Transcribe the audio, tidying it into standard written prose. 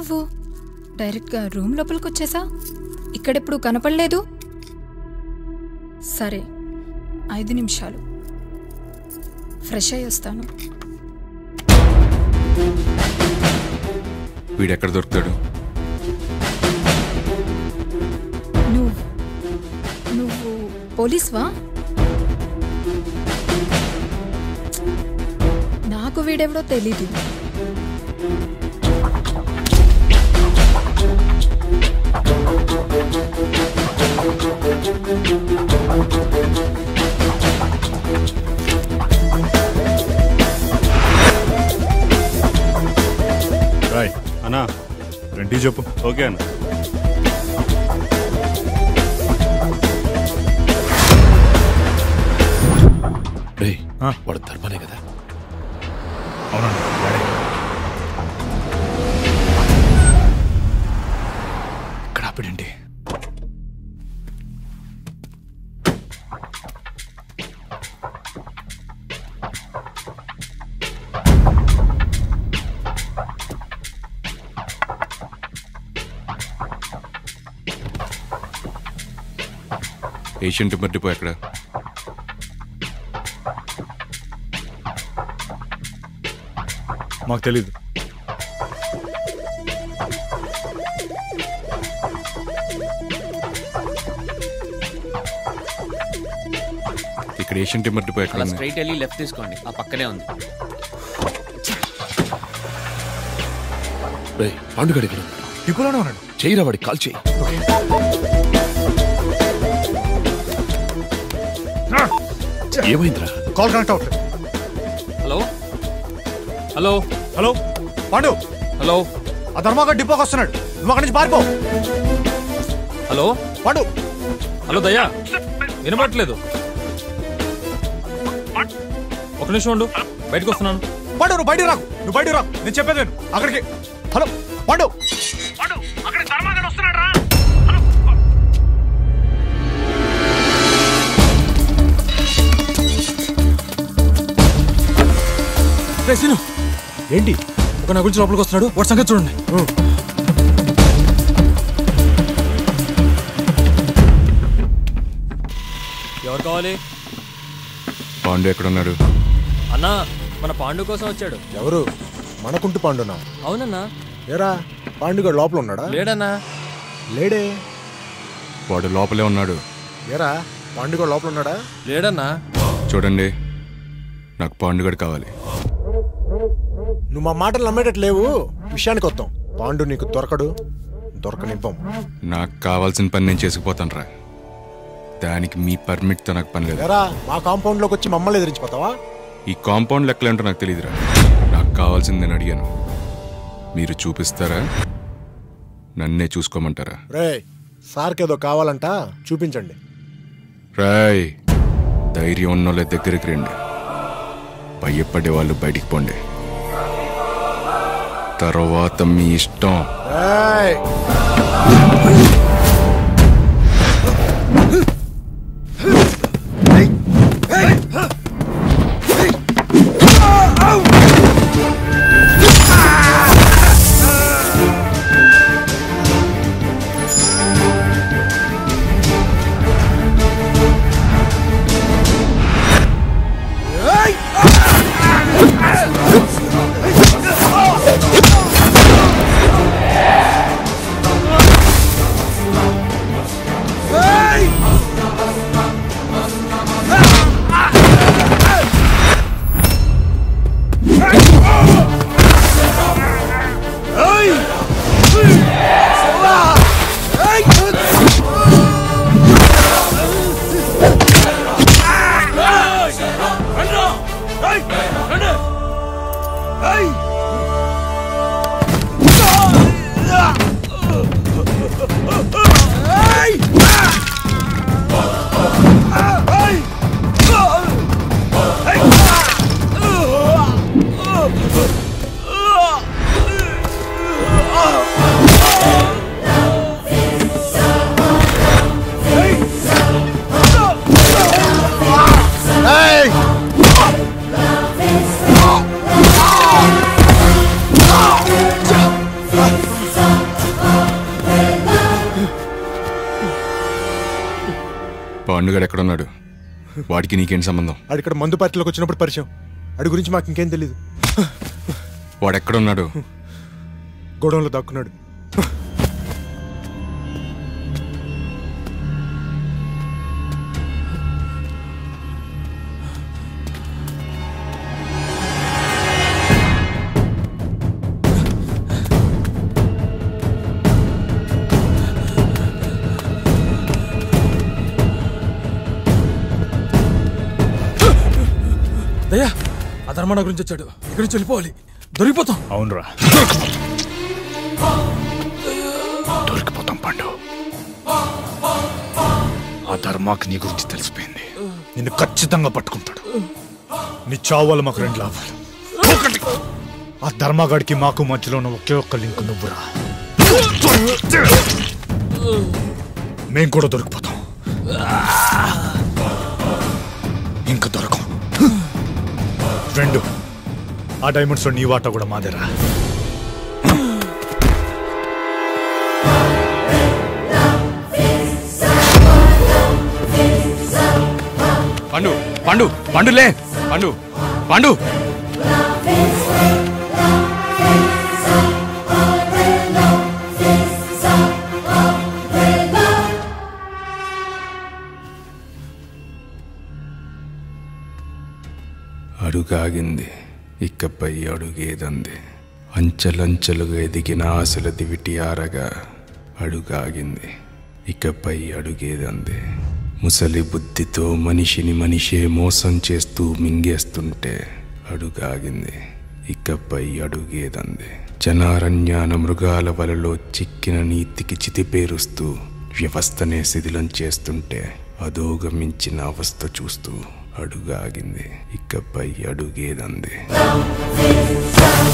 నువ్వు డైరెక్ట్గా రూమ్ లోపలికి వచ్చేసా? ఇక్కడెప్పుడు కనపడలేదు. సరే 5 నిమిషాలు ఫ్రెష్ అయ్యి వస్తాను. వీడెక్కడ దొరుకుతాడు? నువ్వు పోలీస్వా? నాకు వీడెవడో తెలీదు. రాయ్ అన్నా, రెంటీ చెప్పు. ఓకే అన్న. వాడు ధర్మనే కదా? అవునండి. ఇక్కడ ఆపిడండి. ఏషియన్ టింబర్ డిపో ఎక్కడ? మాకు తెలీదు. ఇక్కడ ఏషియన్ టింబర్ డిపో ఎక్కడ? స్ట్రైట్ వెళ్ళి లెఫ్ట్ తీసుకోండి, ఆ పక్కనే ఉంది. పాండుగడి ఇక్కడ డిపోలోనే ఉన్నాడు. చేయరా వాడికి కాల్ చేయి. ఏమైందిరా? కాల్ కనెక్ట్ అవుతుంది. Hello hello hello Pandu. Hello, ఆ ధర్మాగడ్ డిపోకి వస్తున్నాడు. నువ్వు అక్కడి నుంచి పారిపో. హలో పాండు. హలో దయ్యా, వినపడట్లేదు. ఒక నిమిషం ఉండు, బయటకు వస్తున్నాను. పాండు నువ్వు బయటికి రాకు. నేను చెప్పేది నేను అక్కడికి. హలో పాండు. అక్కడ ధర్మాగడ్ వస్తున్నాడు రా. ఏంటి ఒక నా గురించి లోపలికి వస్తున్నాడు? వాడి సంగతి చూడండి. ఎవరు కావాలి? పాండు ఎక్కడున్నాడు? అన్నా, మన పాండు కోసం వచ్చాడు. ఎవరు? మనకుంటూ పాండునా? అవునన్నా. ఏరా పాండుగాడు లోపల ఉన్నాడా? లేడన్నా. లేడే. వాడు లోపలే ఉన్నాడు. ఏరా పాండుగాడు లోపల ఉన్నాడా? లేడన్నా. చూడండి, నాకు పాండుగడు కావాలి. నువ్వు మా మాటలు నమ్మేటట్టు లేవు. విషయానికి వద్దాం. పాండు నీకు దొరకనివ్వం. నాకు కావాల్సిన పని నేను చేసుకుపోతాను రా. దానికి మీ పర్మిట్తో నాకు పని లేదు. ఏరా మా కాంపౌండ్ లోకి వచ్చి మమ్మల్ని ఎదిరించిపోతావా? ఈ కాంపౌండ్ లెక్కలేంటో నాకు తెలియదురా. నాకు కావాల్సింది నేను అడిగాను. మీరు చూపిస్తారా, నన్నే చూసుకోమంటారా? రే సార్కేదో కావాలంట, చూపించండి. రాయ్, ధైర్యం ఉన్నోళ్ళ దగ్గరికి రండి. భయపడే వాళ్ళు బయటికి పోండి. తర్వాత మీ ఇష్టం. పాండుగాడు ఎక్కడున్నాడు? వాడికి నీకేంటి సంబంధం? ఇక్కడ మందు పార్టీలోకి వచ్చినప్పుడు పరిచయం. అడి గురించి మాకు ఇంకేం తెలీదు. వాడెక్కడున్నాడు? గొడవలో దాక్కున్నాడు. దయ్యా ఆ ధర్మాన గురించి వచ్చాడు. ఇక్కడి నుంచి వెళ్ళిపోవాలి, దొరికిపోతాం. అవునరా, దొరికిపోతాం పండు. ఆ ధర్మాకి నీ గురించి తెలిసిపోయింది. నిన్ను ఖచ్చితంగా పట్టుకుంటాడు. నీ చావు వల్ల మాకు 2 లాభాలు. ఒకటి, ఆ ధర్మగాడికి మాకు మధ్యలో ఉన్న ఒకే ఒక్క లింక్ నువ్వురా. మేం కూడా దొరికిపోతాం. ఇంకా దొరకం. 2, ఆ డైమండ్స్ లో నీ వాటా కూడా మాదేరా. పండు పండు పండులే, పండు పండు. అడుగాగింది, ఇకపై అడుగేదంది. అంచెలంచెలుగా ఎదిగిన ఆశల దివిటి ఆరగా అడుగాగింది, ఇకపై అడుగేదంది. ముసలి బుద్ధితో మనిషిని మనిషే మోసం చేస్తూ మింగేస్తుంటే అడుగాగింది, ఇకపై అడుగేదంది. జనారణ్యాన మృగాల వలలో చిక్కిన నీతికి చితిపేరుస్తూ వ్యవస్థనే శిథిలం చేస్తుంటే అధోగమించిన అవస్థ చూస్తూ అడుగాగింది, ఇకపై అడుగేదంది.